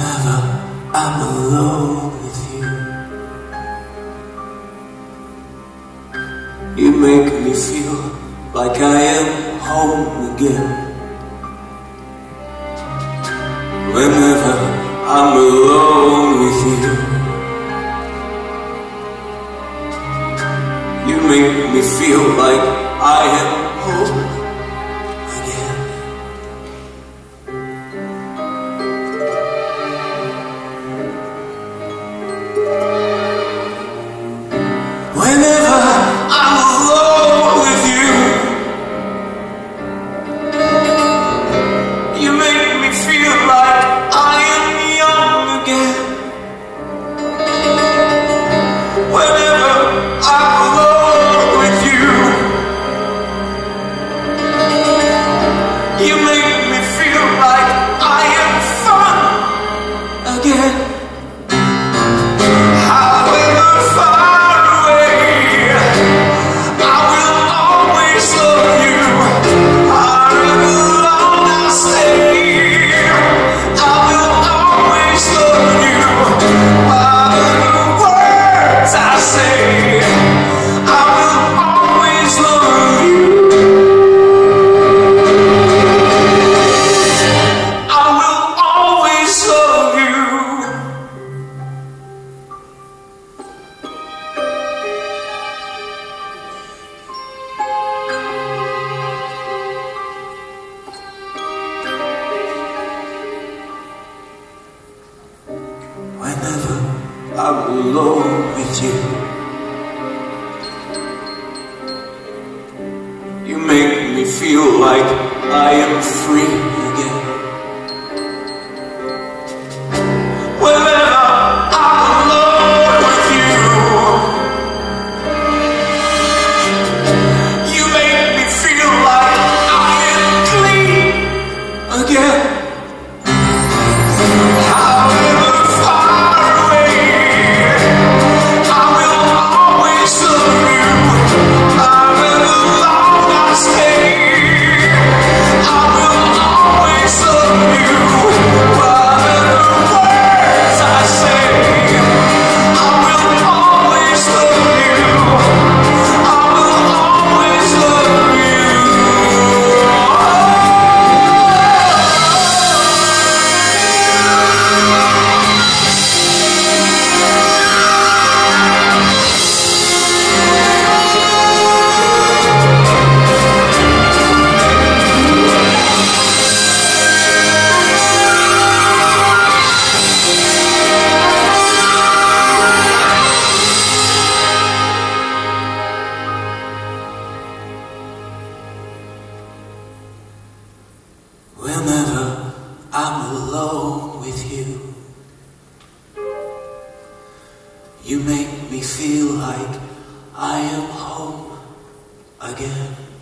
Whenever I'm alone with you, you make me feel like I am home again. Whenever I'm alone with you, you make me feel like I am home again. Whenever I'm alone with you, you make me feel like I am young again. Whenever I'm alone with you, you make me feel like I am fun again. However far away, I will always love you. However long I stay, I will always love you. Whatever words I say, I will always love you. I will always love you. Whenever I'm alone with you, you make me feel like I am free again. Whenever I'm alone with you, you make me feel like I am clean again. However far away, I will always love you. However long I stay, I will always love you. Whatever words I say, I will always love you. I will always love you. Whenever I'm alone with you, you make me feel like I am home again.